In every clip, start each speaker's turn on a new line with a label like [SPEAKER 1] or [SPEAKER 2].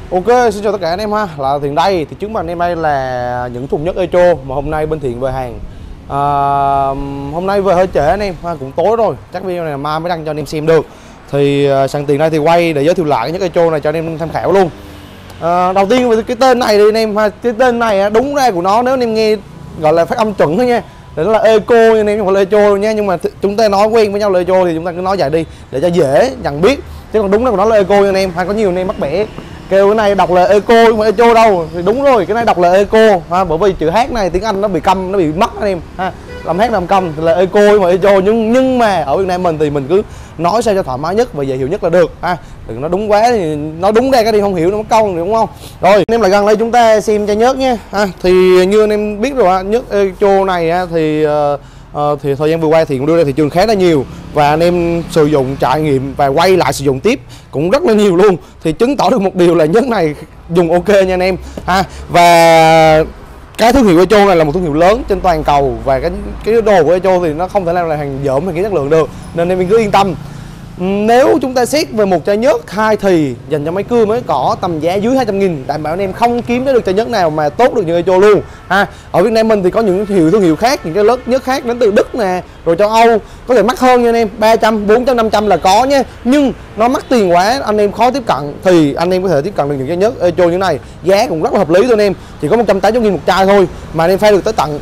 [SPEAKER 1] Ok, xin chào tất cả anh em ha, là Thiện đây. Thì trước mặt anh em đây là những thùng nhớt Echo mà hôm nay bên Thiện về hàng. Hôm nay về hơi trễ anh em, cũng tối rồi, chắc video này mai mới đăng cho anh em xem được. Thì sẵn tiện đây thì quay để giới thiệu lại cái nhớt Echo này cho anh em tham khảo luôn. Đầu tiên về cái tên này đi anh em ha, cái tên này đúng ra của nó nếu anh em nghe gọi là phát âm chuẩn thôi nha, để nó là Echo nha anh em, không phải là Echo nha, nhưng mà chúng ta nói quen với nhau là Echo thì chúng ta cứ nói vậy đi để cho dễ nhận biết. Chứ còn đúng ra của nó là Echo nha anh em, hay có nhiều anh em mắc bẻ kêu cái này đọc là Echo không phải Echo đâu. Thì đúng rồi, cái này đọc là Echo ha, bởi vì chữ H này tiếng Anh nó bị câm, nó bị mất anh em ha, làm H làm câm thì là Echo không phải Echo. Nhưng mà ở Việt Nam mình thì mình cứ nói sao cho thoải mái nhất và dễ hiểu nhất là được ha, đừng nó đúng quá thì nó đúng ra cái đi không hiểu nó mất công đúng không. Rồi anh em lại gần đây chúng ta xem chai nhớt nha ha. Thì như anh em biết rồi nhớt Echo này thì thời gian vừa qua thì cũng đưa ra thị trường khá là nhiều, và anh em sử dụng trải nghiệm và quay lại sử dụng tiếp cũng rất là nhiều luôn, thì chứng tỏ được một điều là nhớt này dùng ok nha anh em ha. Và cái thương hiệu Echo này là một thương hiệu lớn trên toàn cầu, và cái đồ của Echo thì nó không thể nào là hàng dởm hay cái chất lượng được, nên em cứ yên tâm. Nếu chúng ta xét về một chai nhớt 2 thì dành cho máy cưa mới cỏ tầm giá dưới 200.000, đảm bảo anh em không kiếm được chai nhớt nào mà tốt được như Echo luôn ha. Ở Việt Nam mình thì có những thương hiệu khác, những cái lớp nhớt khác đến từ Đức nè, rồi châu Âu có thể mắc hơn nha anh em, 300, 400, 500 là có nhé, nhưng nó mắc tiền quá anh em khó tiếp cận. Thì anh em có thể tiếp cận được những chai nhớt Echo như này, giá cũng rất là hợp lý thôi anh em, chỉ có 180.000 một chai thôi mà anh em pha được tới tận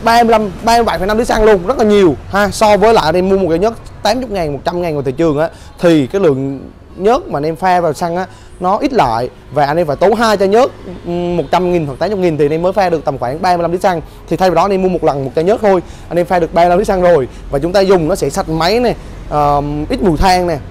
[SPEAKER 1] 37,5 lít xăng luôn, rất là nhiều ha. So với lại anh em mua một chai nhớt 80.000, 100.000 ngoài thị trường á, thì cái lượng nhớt mà anh em pha vào xăng á nó ít lại, và anh em phải tốn 2 chai nhớt 100.000 hoặc 80.000 thì anh em mới pha được tầm khoảng 35 lít xăng. Thì thay vào đó anh em mua một lần một chai nhớt thôi, anh em pha được 35 lít xăng rồi, và chúng ta dùng nó sẽ sạch máy này, ít mùi than nè,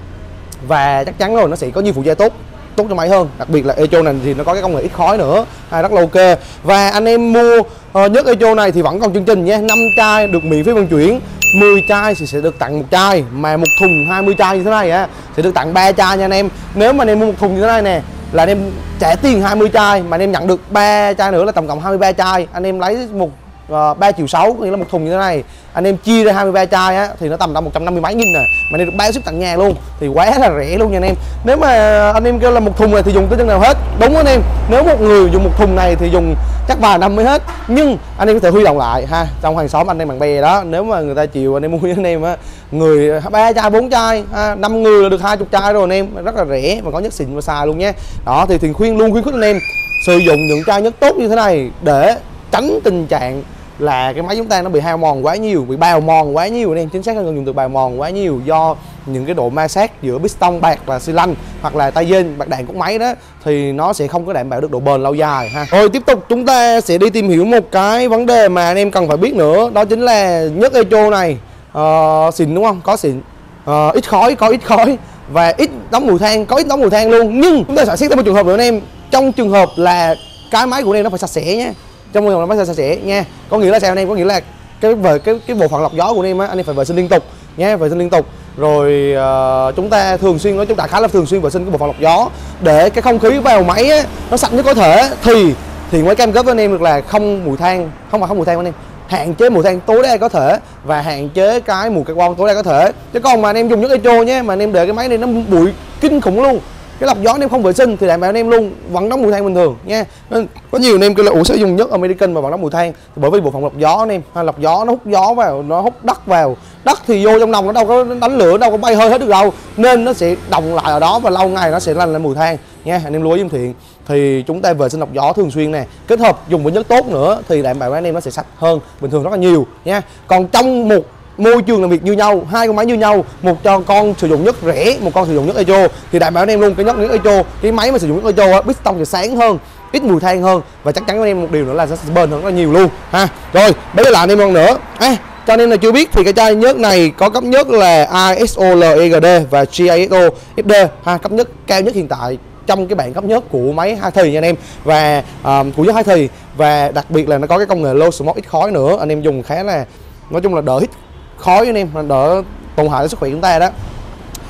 [SPEAKER 1] và chắc chắn rồi nó sẽ có nhiều phụ gia tốt cho máy hơn. Đặc biệt là Echo này thì nó có cái công nghệ ít khói nữa, rất là ok. Và anh em mua nhớt Echo này thì vẫn còn chương trình nha, 5 chai được miễn phí vận chuyển, 10 chai thì sẽ được tặng một chai, mà một thùng 20 chai như thế này á sẽ được tặng 3 chai nha anh em. Nếu mà anh em mua một thùng như thế này nè là anh em trả tiền 20 chai mà anh em nhận được 3 chai nữa là tổng cộng 23 chai. Anh em lấy một 3,6 triệu, nghĩa là một thùng như thế này anh em chia ra 23 chai á thì nó tầm 150 mấy nghìn nè, mà anh em được bao ship tặng nhà luôn thì quá là rẻ luôn nha anh em. Nếu mà anh em kêu là một thùng này thì dùng tới chân nào hết, đúng anh em, nếu một người dùng một thùng này thì dùng chắc vài năm mới hết, nhưng anh em có thể huy động lại ha, trong hàng xóm anh em bạn bè đó, nếu mà người ta chịu anh em mua với anh em á, người 3 chai 4 chai 5 người là được 20 chai rồi anh em, rất là rẻ và có nhất xịn và xài luôn nhé. Đó thì khuyến khích anh em sử dụng những chai nhớt tốt như thế này để tránh tình trạng là cái máy chúng ta nó bị hao mòn quá nhiều, bị bào mòn quá nhiều anh em, chính xác hơn dùng từ bào mòn quá nhiều do những cái độ ma sát giữa piston bạc và xi lanh hoặc là tay dên bạc đạn của máy đó, thì nó sẽ không có đảm bảo được độ bền lâu dài ha. Rồi tiếp tục chúng ta sẽ đi tìm hiểu một cái vấn đề mà anh em cần phải biết nữa, đó chính là nhớt Echo này xịn đúng không, có xịn, ít khói, có ít khói, và ít đóng mùi than, có ít đóng mùi than luôn. Nhưng chúng ta sẽ xét tới một trường hợp nữa anh em, trong trường hợp là cái máy của anh em nó phải sạch sẽ nhé, trong trường hợp nó phải sạch sẽ nha. Có nghĩa là sao anh em, có nghĩa là cái bộ phận lọc gió của anh em á, anh em phải vệ sinh liên tục nhé, vệ sinh liên tục. Rồi chúng ta thường xuyên, chúng ta khá là thường xuyên vệ sinh cái bộ phận lọc gió để cái không khí vào máy á, nó sạch nhất có thể. Thì mới cam kết với anh em được là không mùi than, không mùi than anh em, hạn chế mùi than tối đa có thể và hạn chế cái mùi carbon tối đa có thể. Chứ còn mà anh em dùng nhớt Echo nhé, mà anh em để cái máy này nó bụi kinh khủng luôn, cái lọc gió anh em không vệ sinh thì đảm bảo anh em luôn vẫn đóng mùi than bình thường nha. Nên có nhiều anh em kêu là sẽ dùng nhớt American mà vẫn đóng mùi than, thì bởi vì bộ phận lọc gió anh em, lọc gió nó hút gió vào, nó hút đất vào, đất thì vô trong nòng nó đâu có đánh lửa, đâu có bay hơi hết được đâu, nên nó sẽ đọng lại ở đó và lâu ngày nó sẽ lên mùi than nha. Anh em lưu ý giùm Thiện. Thì chúng ta vệ sinh lọc gió thường xuyên nè, kết hợp dùng với nhớt tốt nữa thì đảm bảo anh em nó sẽ sạch hơn bình thường rất là nhiều nha. Còn trong một môi trường làm việc như nhau, hai con máy như nhau, một cho con sử dụng nhớt rẻ, một con sử dụng nhớt Echo, thì đảm bảo anh em luôn cái nhớt Echo, cái máy mà sử dụng nhớt Echo piston sẽ sáng hơn, ít mùi than hơn, và chắc chắn anh em một điều nữa là sẽ bền hơn rất là nhiều luôn ha. Rồi bây giờ là anh em còn nữa cho anh em là chưa biết thì cái chai nhớt này có cấp nhớt là ISO LEGD và GISO FD ha, cấp nhớt cao nhất hiện tại trong cái bảng cấp nhớt của máy 2 thì nha anh em, và của nhớt 2 thì, và đặc biệt là nó có cái công nghệ low smoke ít khói nữa, anh em dùng khá là, nói chung là đỡ hít khói anh em, đỡ tổn hại đến sức khỏe chúng ta đó.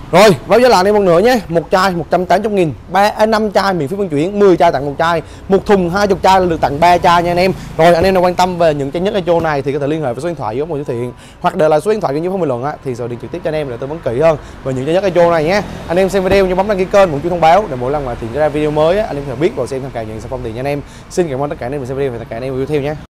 [SPEAKER 1] Rồi báo giá lại đây một nữa nhé, một chai 180.000, 5 chai miễn phí vận chuyển, 10 chai tặng một chai, một thùng 20 chai là được tặng 3 chai nha anh em. Rồi anh em nào quan tâm về những chai nhất Echo này thì có thể liên hệ với số điện thoại của Giới Thiện, hoặc để lại số điện thoại của những phong bình luận thì rồi điện trực tiếp cho anh em để tư vấn kỹ hơn về những chai nhất Echo này nhé. Anh em xem video nhớ bấm đăng ký kênh, cũng chuông thông báo để mỗi lần mà Thiện ra video mới anh em sẽ biết và xem tham khảo những sản phẩm tiền nha anh em. Xin cảm ơn tất cả anh em xem video và tất cả anh em yêu theo nhé.